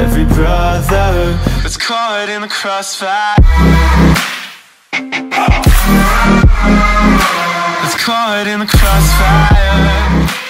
every brother that's caught in the crossfire, that's caught in the crossfire.